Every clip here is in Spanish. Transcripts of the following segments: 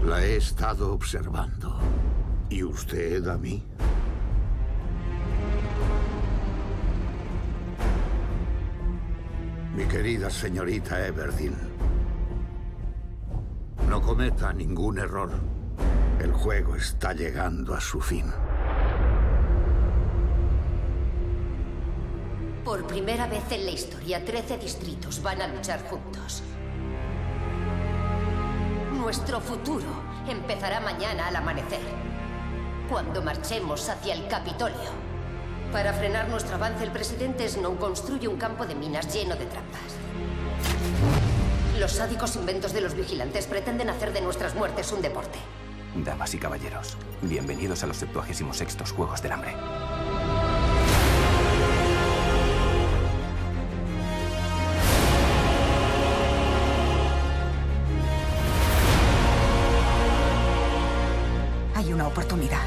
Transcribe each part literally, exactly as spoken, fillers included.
La he estado observando. ¿Y usted a mí? Mi querida señorita Everdeen, no cometa ningún error. El juego está llegando a su fin. Por primera vez en la historia, trece distritos van a luchar juntos. Nuestro futuro empezará mañana al amanecer, cuando marchemos hacia el Capitolio. Para frenar nuestro avance, el presidente Snow construye un campo de minas lleno de trampas. Los sádicos inventos de los vigilantes pretenden hacer de nuestras muertes un deporte. Damas y caballeros, bienvenidos a los septuagésimo sextos Juegos del Hambre. Hay una oportunidad.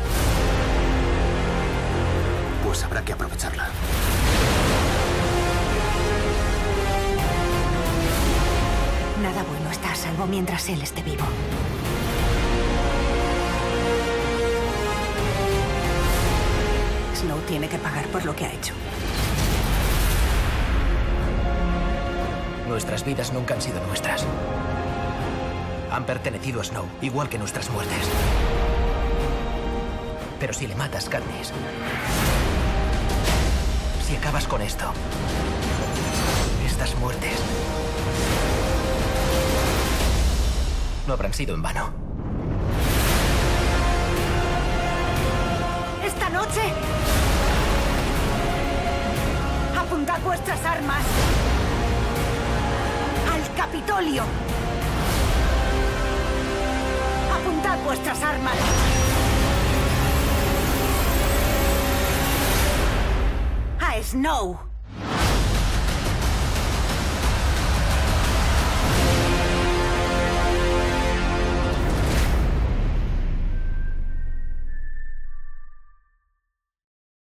Pues habrá que aprovecharla. Nada bueno está a salvo mientras él esté vivo. Snow tiene que pagar por lo que ha hecho. Nuestras vidas nunca han sido nuestras. Han pertenecido a Snow, igual que nuestras muertes. Pero si le matas, Katniss, si acabas con esto, estas muertes no habrán sido en vano. ¡Esta noche! ¡Apuntad vuestras armas al Capitolio! ¡Apuntad vuestras armas! ¡A Snow!